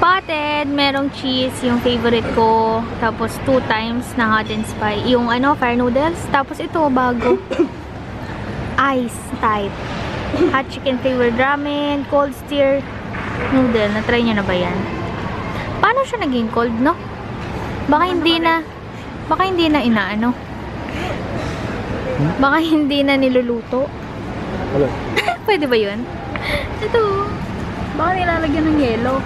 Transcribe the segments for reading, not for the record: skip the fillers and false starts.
Spotted, merong cheese, yung favorite ko. Tapos 2 times na hot and spicy. Yung ano, fire noodles. Tapos ito, bago. Ice type. Hot chicken flavored ramen, cold stir noodle. Na-try nyo na ba yan? Paano siya naging cold, no? Baka hindi na inaano. Baka hindi na niluluto. Wala. Pwede ba yun? Ito. Baka nilalagyan ng yelo.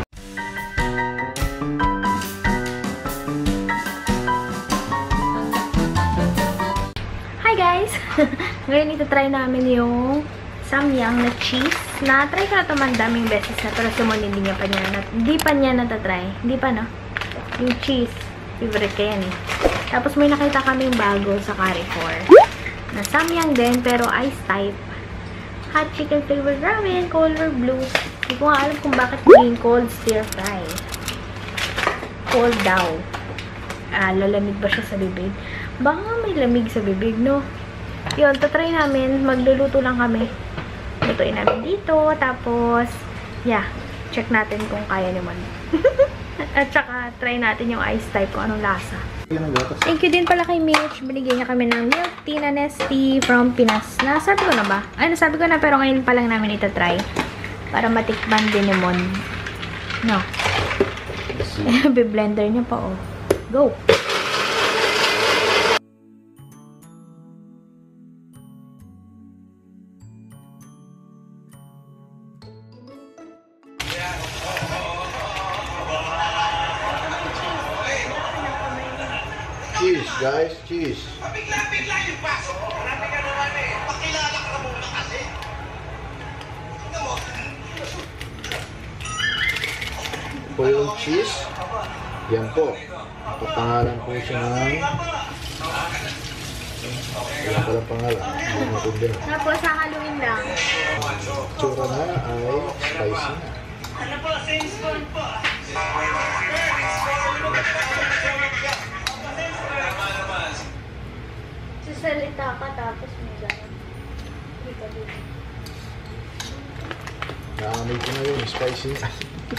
Hi guys! Ngayon ito-try namin yung samyang na cheese. Na-try ko na ito man daming beses na, pero Simon hindi pa niya natatry. Hindi pa, no? Yung cheese. Favorite ko yan eh. Tapos may nakita kaming bago sa Carrefour. Na samyang din, pero ice type. Hot chicken flavored ramen, color blue. Hindi ko nga alam kung bakit naging cold stir fry. Cold daw. Lalamig ba siya sa bibig? Baka may lamig sa bibig, no? Yun, tatry namin. Magluluto lang kami. Lutuin namin dito. Tapos, yeah. Check natin kung kaya naman. At saka, try natin yung ice type kung anong lasa. Thank you din pala kay Mitch. Binigyan niya kami ng milk tea na Nestea from Pinas. Nasabi ko na ba? Ay, nasabi ko na pero ngayon pa lang namin itatry. Para matikman din ni Mon. No. Be-blender niya pa, oh. Go! Cheese, guys, cheese. Bigla-bigla yung pasok. Marami ka naman eh. Pakilala ka na muna kasi. Tingnan mo. Po yung cheese. Yan po. Papangalan po siya ng... Wala palang pangalan. Hindi natin din. Tapos, hahaluin lang. Tsura na ay spicy na. Ano po? Same score po. Sasalita ka tapos may gano'n. Naamoy ko na yun. Spicy na.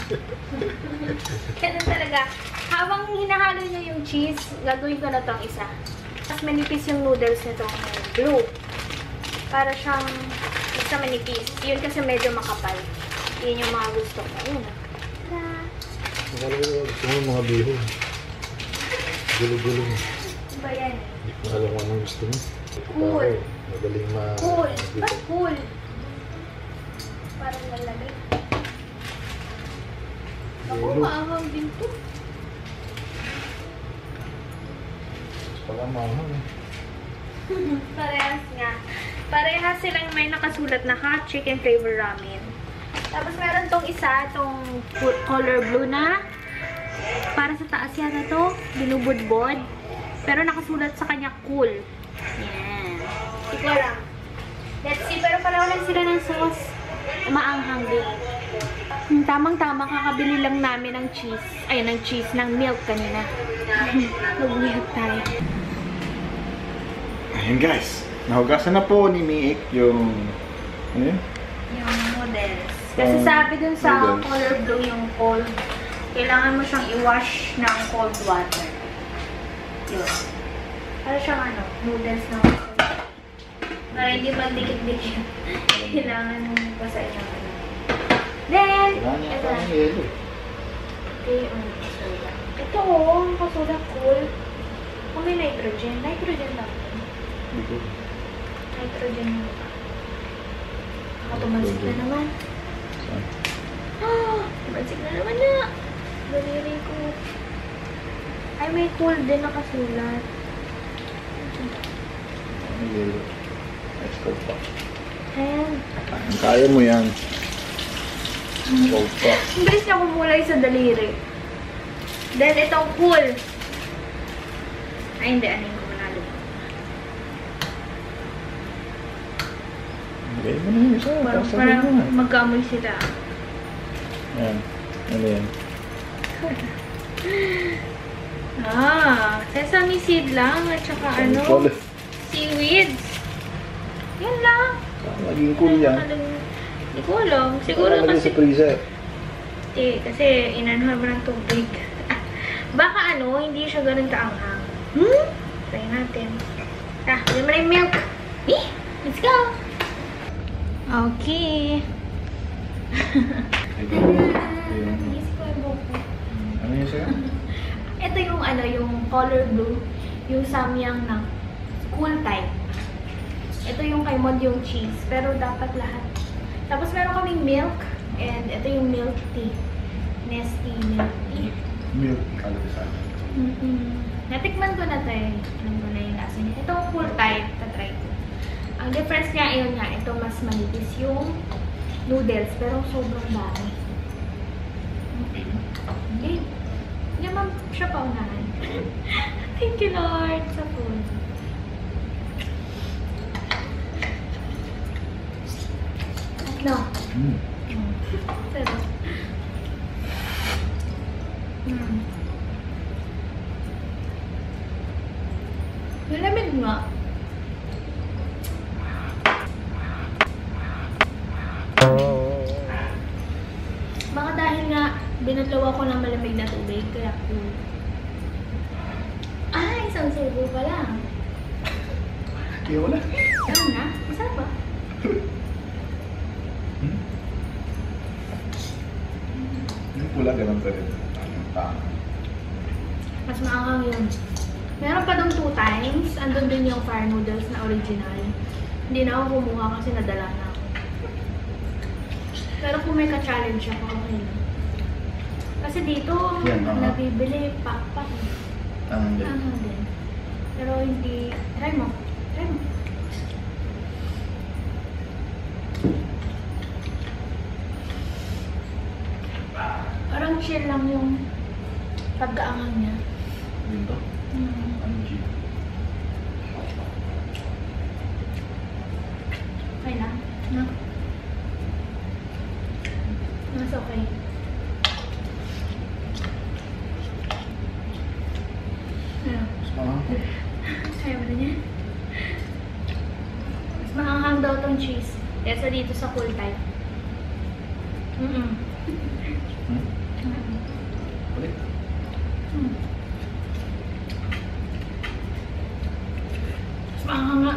Ganun talaga. Habang hinahalo niya yung cheese, gagawin ko na tong isa. Tapos manipis yung noodles nitong blue. Para siyang basta manipis. Yun kasi medyo makapal. Yun yung mga gusto ko. Yun. Nakala ko gusto mo yung mga bihon. Gulo-gulo mo. Ano ba yan? Hindi ko alam kung anong gusto mo. Cool. Magaling Cool. Ba't cool? Parang lalamig. Ako, maanghang din to. Pala mahal. Parehas nga. Parehas silang may nakasulat na hot chicken flavor ramen. Tapos meron tong isa, tong color blue na. Para sa taas yata to. Binubudbod. Pero nakasulat sa kanya cool. Yan. Ito lang. Let's see. Pero pareho lang sila ng sauce. Maanghang din. Tamang-tama, kakabili lang namin ng cheese. Ay, ng cheese, ng milk kanina. Mag-milk tayo. Ayan guys. Nahugasan na po ni Miik yung... Ano yun? Yung noodles. Kasi sabi dun sa Noodles. color blue yung cold, kailangan mo siyang i-wash ng cold water. Yun. Para siyang ano, noodles na cold. Para hindi magdikit-dikit. Kailangan mo basahin ng ano. Then, Kailangan niya ito pa na. ng yelo. Ito oh, kasula cool. Kung may nitrogen. Nitrogen lang. Hindi ko. Nitrogen lang. Tumansik na naman. Saan? Tumansik na naman na. Daliri ko. Ay, may cool din nakasulat. Ano yelo? Let's go pa. Ayan. Kaya mo yan. Go pa. Ang bilis niya kumulay sa daliri. Then, itong cool. Ay, hindi. Ano yung kumanalo? Bigay mo na yung isa. Parang magkamoy sila. Ayan. Ano yan? Sesame seed lang at saka ano, Chocolate. seaweeds. Yan lang. Maging cool yan. Hindi ko alam. Siguro Lagay kasi sa freezer. Kasi inanuhan mo ng tubig. Baka hindi siya ganun kaanghang. Try natin. Bili mo na yung milk. Let's go! Okay. Yes ko yung buko. Ano yun sa'yo? Ito yung color blue. Yung samyang na cool type. Ito yung kay Mod yung cheese. Pero dapat lahat. Tapos meron kaming milk. And ito yung milk tea. Nestea milk tea. Milk alabasal. Natikman ko na ito eh. Alam ko na yung lasa niya. Ito yung cool type. Tatry ko. Ang difference niya, ayun nga. Ito mas manipis yung noodles. Pero sobrang dami. Okay. Hindi naman siya paunahan. Thank you, Lord, sa food. Tatlo. Sarap. Malamig nga. Baka dahil nga binatlaw ako ng malamig na tubig, kaya cool. Isang subo pa lang. Kaya wala. Saan na? Masarap ba? Yung pula, ganun pa rin. Mas maanghang yun. Meron pa doon 2 times. Andun din yung fire noodles na original. Hindi na ako kumuha kasi nadala na ako. Pero kung may ka-challenge ako, okay lang. Kasi dito, Yan, nabibili pak-pak. Hindi. Din. Pero hindi... Try mo. Try mo. Parang chill lang yung pagkaangang niya. Yun to? Ano G? Okay lang. No? Mas okay. Ano? Kaya mo rin yan? Mas maanghang daw tong cheese. Kesa dito sa cool type. Ulit? Mas maanghang nga.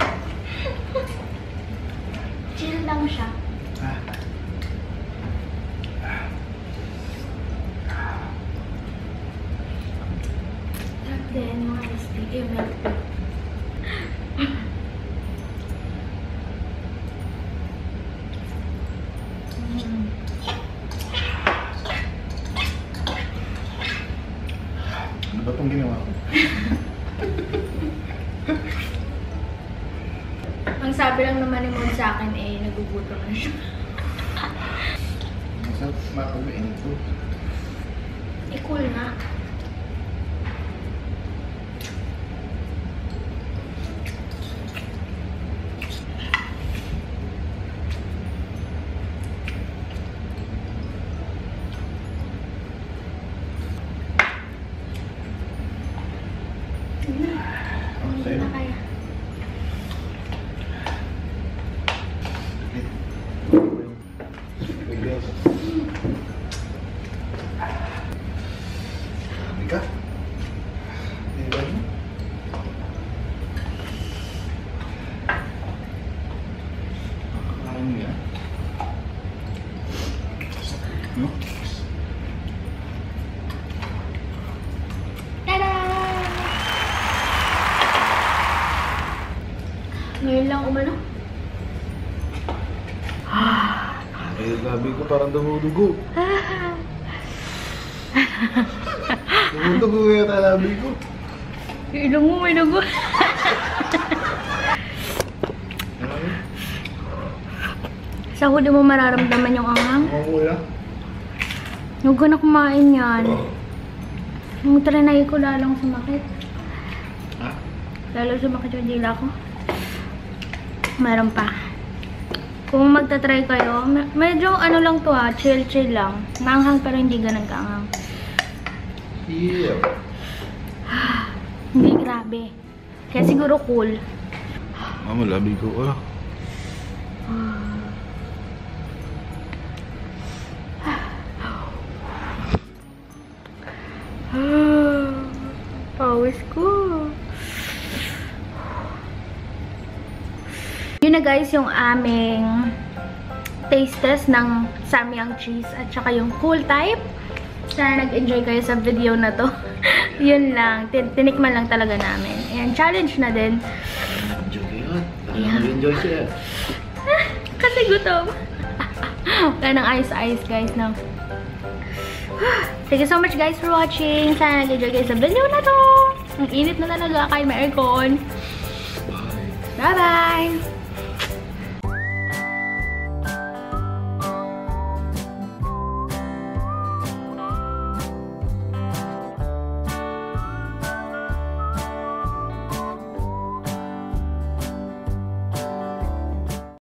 Chill lang siya. Sarap din yung iced tea. Milk tea. Ano ba itong ginawa ko? Ang sabi lang naman ni Mon sa akin nagugutom na siya. Masarap makakain ito. Cool nga. Hindi na kaya. Mika? Kakain mo yan? No? Tada! Ngayon lang umano. Eh, labi ko parang dumudugo. Dumudugo yata labi ko. Yung ilong mo may dugo. Sa huli mo mararamdaman yung anghang. Ang kuya. Huwag ka na kumain yan. Yung trinay ko lalong sumakit. Ha? Lalo sumakit yung dila ko. Meron pa. Kung magta-try kayo, medyo ano lang to chill lang. Maanghang pero hindi ganun kaanghang. Yeah. Hindi grabe. Kaya siguro cool. Mama, labi ko. pawis ko. Yun na guys, yung aming taste test ng Samyang cheese at saka yung cool type. Sana nag-enjoy kayo sa video na to. Yun lang. Tinikman lang talaga namin. Ayan, challenge na din. Enjoy yun. Enjoy siya. Kasi gutom. Kaya ng ice guys, no? Thank you so much guys for watching. Sana nag-enjoy kayo sa video na to. Ang init na talaga kahit may aircon. Bye. Bye-bye!